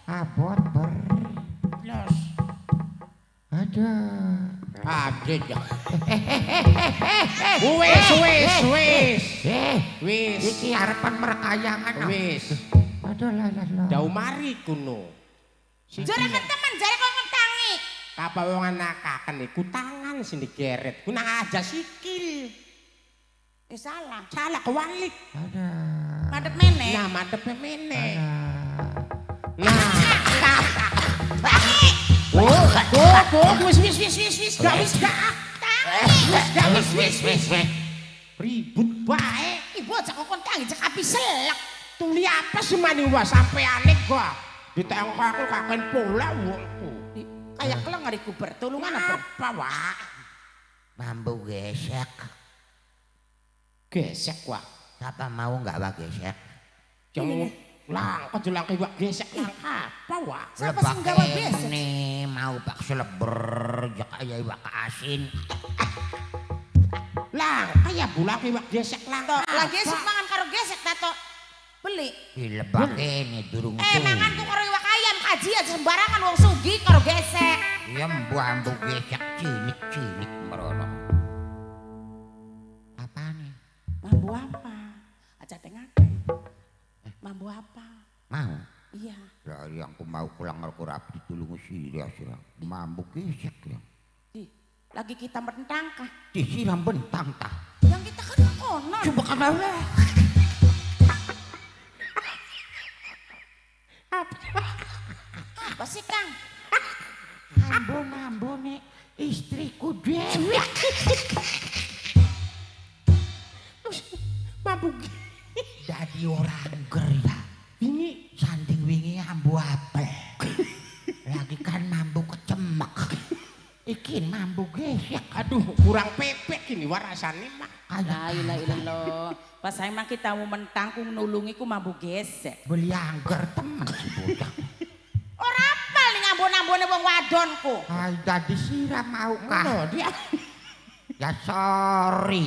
Abot berlos. Ada. Abrit ya. Wis. Wis. Iki harapan merekayangan. Wis. Aduh lah. Dau mari kuno. Jarakan teman, jare kok ngetangi. Apa wong anakaken iku tangan sing digeret. Ku nang aja sikil. Salah. Salah kewalik. Ada. Madep meneh. Nah, madepe meneh. Nah. Tangi. Wis. Gak wis. Ribut bae. Ibu aja kok tangi cek api selek. Tuli apa sih mani wah sampeane gua. Ditengok aku kaken pola wongku. Kayak keleng hari kuber, tulungan Apa, Wak? Mambu gesek. Gesek, Wak. Siapa mau nggak Wak gesek? Jangan lang, kok jelang Wak gesek lang apa, Wak? Siapa sih gawe gesek? Nih mau pak seleber jak kayak Wak asin. Lang, kayak bulang Wak gesek lang. Lagi mangan karo gesek tato. Beli. Dilebak ini durung Mangan ku karo iwak ayam kaji aja sembarangan wong sugih karo gesek. Iya mambu gesek cilik merono. Apa nih? Mambu apa? Aja tengake. Mambu apa? Mau? Iya. Dari yang ku mau pulang ngerkurap ditulungu sirah. Mambu gesek ya. Lagi kita mentang kah? Disiram bentang tah. Yang kita kan konon. Coba kan Allah. Apa sih Kang? Mambu nih istriku dewi. Mabuk. Jadi orang geria. Wingi Sanding wingi ambu apel. Lagi kan mambu kecemek. Ikin mambu gesek. Aduh, kurang pepek ini warasane mak. La ilaha illallah. Pas emang kita mau mentang ku nulungi ku mambu gesek. Beli angger temen si bocah. Ora apal ning ambon-ambone wong wadonku. Ay, dadi siram mau kah? Oh, dia. Ya sorry.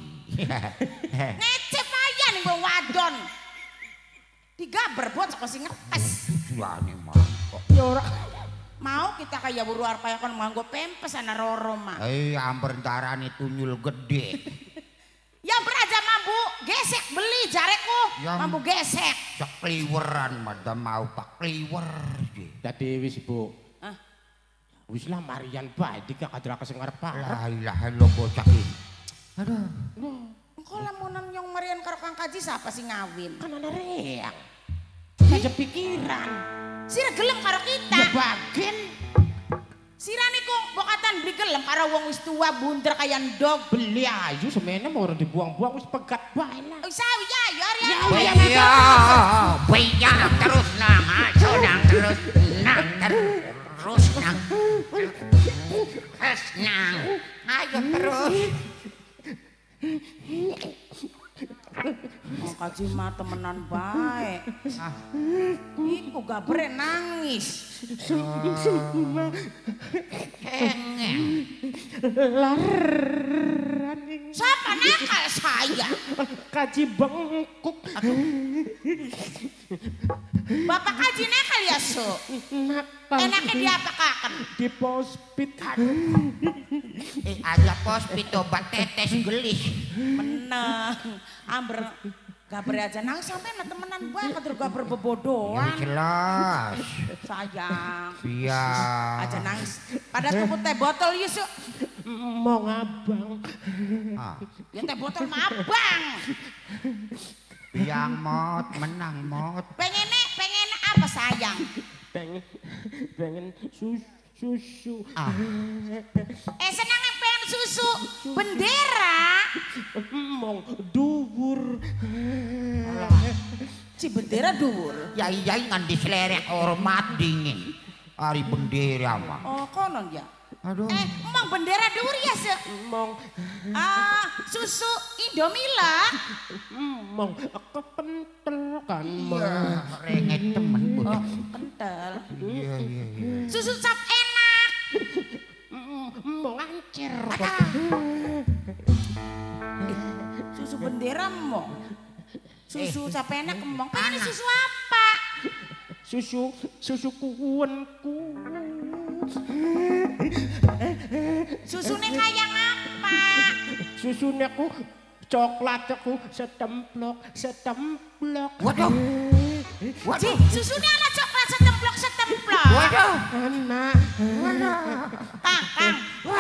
Ngecep aja ning wong wadon. Digaber bocah kok sing ngepes. Tujuane mangkok. Ya ora. Mau kita kayak buru arpa yang kon nganggo pempes ana roro mah. Amber darane tunyul gede. Yang beraja mambu gesek beli jareku. Mambu gesek. Sekliweran mada mau pak kliwer. Dadi wis Ibu. Hah? Wis lah marian bae dikakadra sing ngarep Pak. La ilaha illallah bocah iki. Aduh. Engko lamunan yang marian karo Kang Kaji siapa sih ngawin? Kan ana reak. Saja pikiran. Sira gelem karo kita. Ya bagen. Sira niku bokatan beli gelem karo wong wis tua bunder kaya ndog. Beli ayu semene mau dibuang-buang wis pegat bae lah. Oh sawi ya ari. Iya, baiknya terus nang, nang terus nang. Ayo terus. Kang Kaji mah temenan bae. Iku gabere nangis. Siapa nakal saya? Kaji bengkuk. Bapak Kaji nakal ya so. Enaknya diapakaken? Di pospit. Ada pospit obat tetes gelis. Menang. Amber gaber aja nangis sampai temenan bae kadur gaber bebodohan. Jelas. Sayang. Iya. Aja nangis. Pada tuku teh botol yusuk. Mau ngabang. Ya teh botol mabang. Yang mot menang mot. Pengen apa sayang? Pengen susu. Senang pengen susu bendera. Mong dhuwur. Si bendera dhuwur. Ya iya ngan diselerek hormat dingin. Hari bendera mah. Oh konon ya. Aduh. Emang bendera dhuwur ya se? Mong Susu Indomila. mong kepentel kan Iya, renget temen bocah. Kental. Iya. Susu cap enak. mau ngancir. Susu bendera mong. Susu cap enak mong. Pengen susu apa? susu kuwenku. Susune kayang apa? Susune ku coklatku setemplok. Waduh. Ji, susune ana coklat setemplok. Waduh. Anak. Kang.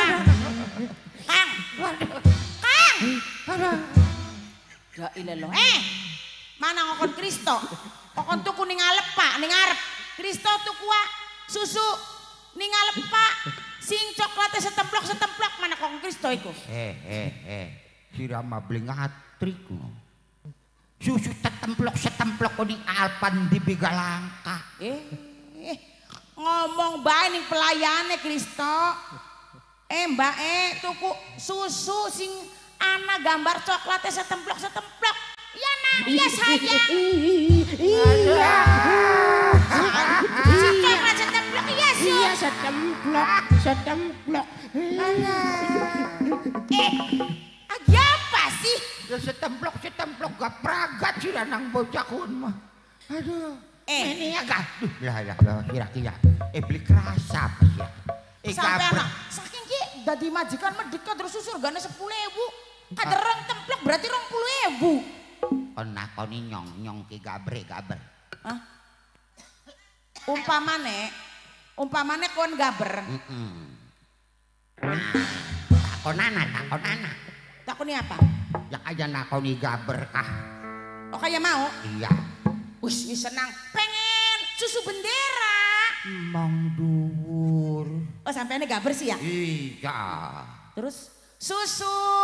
Ya ilah. Mana ngokon Kristo? Ngokon tuku ning ngalep Pak, ning ngarep. Kristo tuku susu ning ngalep Pak. Sing coklatnya setemplok mana ngokon Kristo iku? Sirama beli ngatriku. Susu setemplok ning Alpan di Bigalangka. Ngomong bae ning pelayane Kristo. Mbak tuku susu sing ana gambar coklatnya setemplok. Iya nak, iya sayang. Iya. Coklat setemplok iya sih. Iya setemplok. Agi apa sih? Ya setemplok gak pragat sih nang bocahun mah. Aduh. Ini ya gak. Lah kira-kira. Beli kerasa apa sih? Sampai anak saking ki dadi majikan medheka terus surgane 10.000. Kader rong templok berarti 20.000. Kon nakoni nyong ki gabre. Hah? Umpamane kon gaber. Takonana. Takoni apa? Ya kaya nakoni gaber kah? Oh kaya mau? Iya. Wis senang. Pengen susu bendera. Mang dhuwur. Oh sampeane gaber sih ya? Iya. Terus susu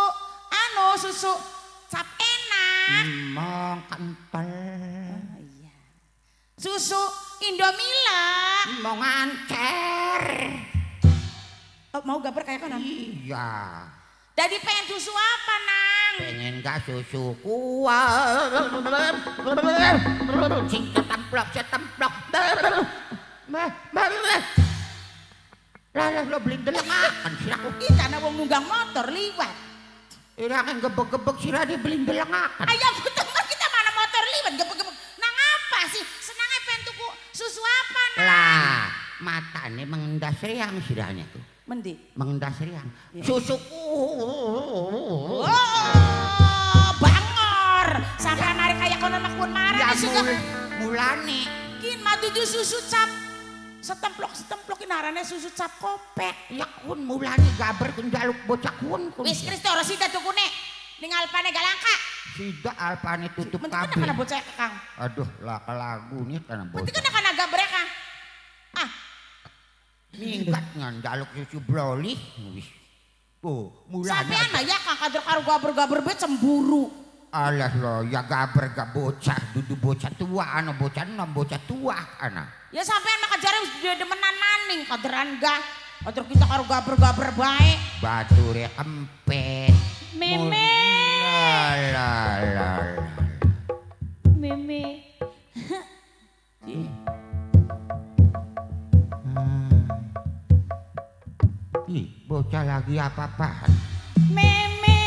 cap enak. Mang kental. Oh iya. Susu Indomila. Mau ngancer. Oh, mau gaber kayak kono? Iya. Jadi pengen susu apa nang? Pengen gak susu kuah. Sing setemplok. Lah lo beli delengakan siraku. Ih karena wong nunggang motor liwat. Irakan gebek-gebek sirah dia beli delengakan. Ayah betul kita mana motor liwat gebek-gebek. Nang apa sih? Senangnya pengen tuku susu apa nang? Lah matane mengendas riang sirahnya tuh. Mendi? Mengendas riang. Susuku. Oh, bangor. Sampai narik kayak konon makun marah. Ya mulane. Kin matuju susu cap. Setemplok narane susu cap kopek. Ya kun mulane gaber kun jaluk bocah kun. Wis Kristo resida tukune. Ning Alpane Galangka. Sida Alpane tutup kabeh. Menting kana bocah Kang. Aduh lah kalagu nih kana bocah. Menting kana gaber Kang. Minggat ngan jaluk susu broli. Wis. Oh, mulane. Sampean ya Kang kader karo gaber-gaber be cemburu. Alah lo ya gaber gak bocah dudu bocah tua ana bocah nom bocah tua ana. Ya sampean mah kajare wis demenan maning kaderan gah. Kader kita karo gaber-gaber bae. Bature kempet. Meme. Lah. Meme. Ih, bocah lagi apa-apaan? Meme.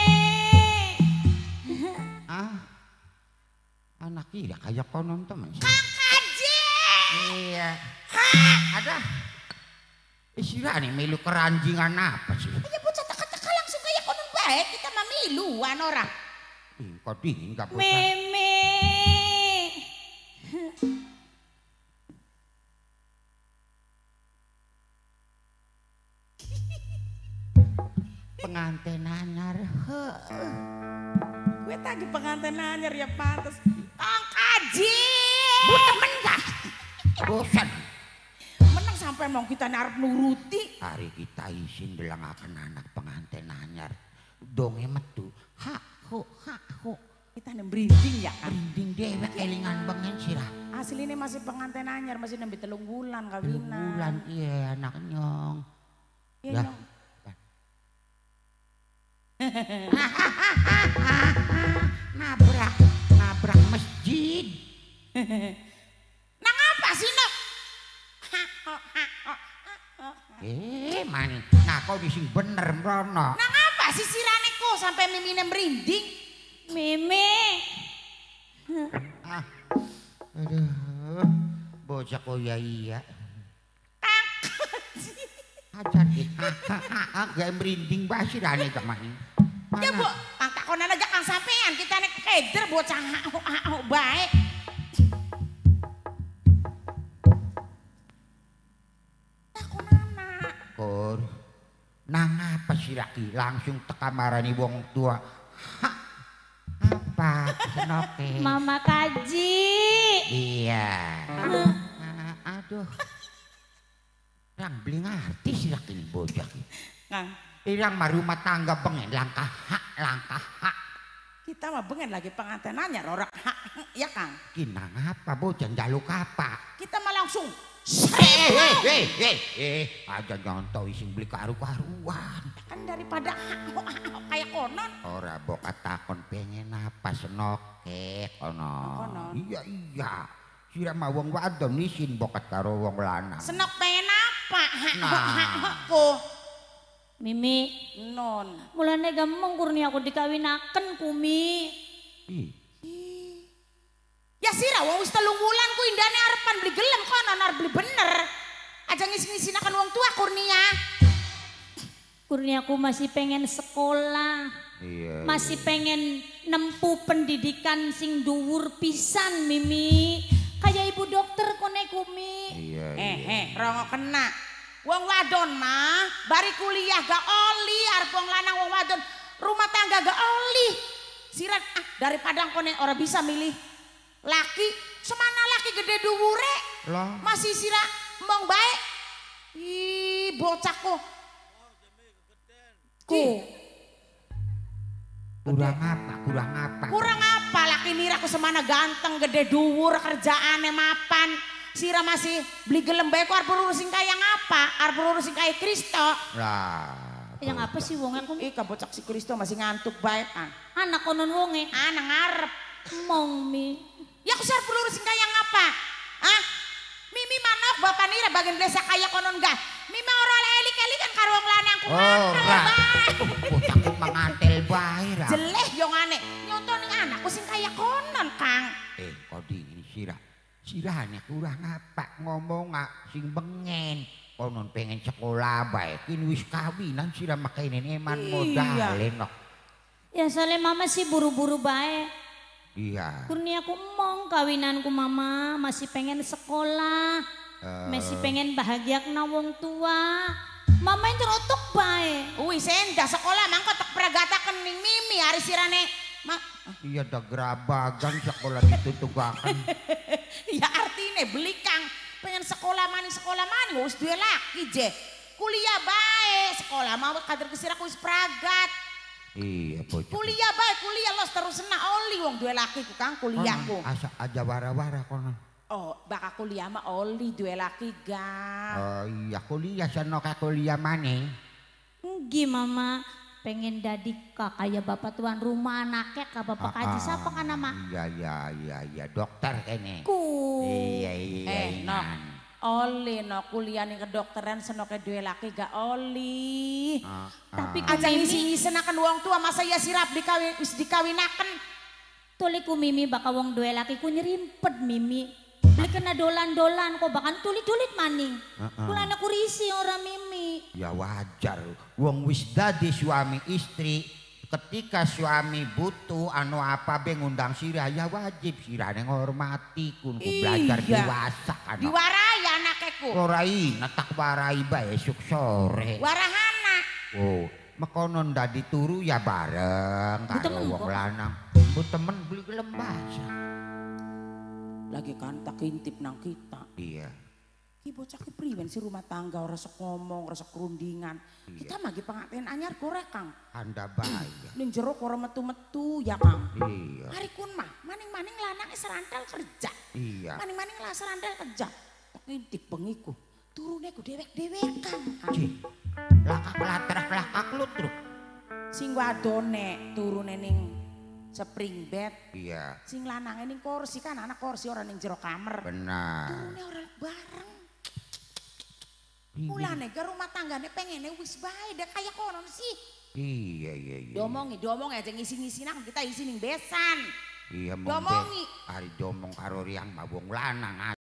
Anak iya kayak konon temen. Kang Kaji. Iya. Ada. Istilahnya milu keranjingan apa sih? Ya bocah teka-teka langsung kayak konon baik kita mah miluan orang. Kok dingin gak bocah? Meme. Pengantin anyar. Gue tadi pengantin anyar ya pantas. Kang Kaji. Bu temen gak? Bosan. Menang sampai mau kita narap nuruti. Hari kita isin delangaken anak pengantin anyar. Donge metu. Hak ho. Kita nembrinding ya kan. Rinding dewek kelingan bengen sirah. Aslinya masih pengantin anyar masih nembe 3 bulan kawinan. Bulan iya anak nyong. Iya Lah. nyong. Nabrak masjid. Nang apa sih nak? Man, nah kau dising bener mrono. Nang apa sih sirane kok sampai mimine merinding? Meme. Aduh, bocah kok ya iya. Ajar iki. Agak merinding basirane kemana. Ya Bu, kang takonan aja kang sampean kita nek keder bocah baik. Takonana. Kor. Nang apa sih laki langsung teka marani wong tua. Ha, apa senoke? Mama Kaji. Iya. Aduh. Rang beli ngerti sih laki ini bocah. Kang, Irang marumah tangga bengen langkah hak. kita mah bengen lagi pengantenannya ora ya Kang. Kinang apa bocah jaluk apa? Kita mah langsung Aja nyontoh ising beli karu-karuan. kan daripada kayak konon. Ora bokat takon pengen apa senoke kono. Konon. Iya. Sira mah wong wadon isin bokat karo wong lanang. Senok pengen apa? Nah. Mimi, Non. mulane gampang kurnia aku dikawinaken Kumi. Ih, Ya sira wong wis 3 wulan ku indane arepan beli gelem konon arep beli bener. Aja ngisi-ngisinaken wong tua Kurnia. Kurniaku masih pengen sekolah. iya. Masih pengen nempuh pendidikan sing dhuwur pisan Mimi. Kayak ibu dokter kone Kumi. Iya. Rongo kena. Wong wadon mah bari kuliah gak oli arep wong lanang wong wadon rumah tangga gak oli. Sirat daripada kone ora bisa milih laki, semana laki gede dhuwure. Lah, Masih sira mong baik. Ih, bocahku. kurang apa? Kurang apa laki nira ku semana ganteng gede dhuwur kerjaane mapan. Sira masih beli gelem bae ku arep urusin kaya ngapa? Arep urusin kaya Kristo. Lah. Yang apa sih wonge Kumi? Ih, kabocak si Kristo masih ngantuk bae Anak konon wonge. Nang ngarep. Mong Mi. Ya aku sarep urusin kaya ngapa? Hah? Mimi manok bapak nira bagian desa kaya konon gak? Mimi ora elik-elik kan karo wong lanang ku ngantel bae. Bocah mangantel bae ra. Jeleh yo ngane. Nyontoni anakku sing kaya konon, Kang. Kok dingin Sirane kurang apa ngomong sing bengen. Konon pengen sekolah bae. Kini wis kawinan sira makainen eman modalen kok. Ya soalnya mama sih buru-buru bae. Iya. Kurniaku mong kawinanku mama masih pengen sekolah. Masih pengen bahagia kena wong tua. Mama yang terotok bae. Wih senda sekolah mangko tek pragata kening Mimi hari sirane. Iya dah gerabagan sekolah ditutugakan. Ya artine beli Kang pengen sekolah maning wis duwe laki je. Kuliah bae, sekolah mau kader kesiraku wis pragat. Iya bocah. Kuliah los terus sena oli wong duwe laki ku Kang kuliahku. Asa aja wara-wara konon. Oh, bakal kuliah mah oli duwe laki ga. Oh iya kuliah sono ka kuliah maneh. Nggi mama pengen dadi kakaya bapak tuan rumah anaknya ka bapak kaji siapa kan nama? Iya dokter kene. Iya. No. Oli no kuliah ning kedokteran senoke duwe laki gak oli. Tapi Aja ngisi-ngisinaken wong tua masa ya sirap wis dikawinaken. tuliku Mimi bakal wong duwe laki ku nyerimpet Mimi. Beli kena dolan-dolan kok bahkan tulit-tulit maning. Kulana ku risi ora Mimi. Ya wajar. Wong wis dadi suami istri. Ketika suami butuh apa be ngundang sirah ya wajib sirane ngormati kun belajar dewasa kan. Diwarai anakku. Ora tak warai bae esuk sore. Warahana. Oh, mekonon dadi turu ya bareng karo wong lanang. Bu temen beli gelem baca. Lagi kan tak intip nang kita. Iya. Ki bocah ki priwen si rumah tangga ora sok ngomong, ora sok kerundingan. Kita magi pengantin anyar gorek Kang. Anda bahaya. Ning jero ora metu-metu ya Kang. Iya. Hari kun mah maning-maning lanang serantel kerja. Iya. Maning-maning lah serantel kerja. Tak intip bengiku. Turune ku dewek-dewekan. Cih. Lakak lu truk. Sing wadone turune ning spring bed. Iya. Sing lanange ning kursi kan anak kursi ora ning jero kamar. Benar. Turune ora bareng. Mulane ke rumah tanggane pengene wis bae dah kaya konon sih. Iya. Domongi aja ngisi-ngisi nang kita isi ning besan. Iya Domongi. Hari domong karo riang mah wong lanang.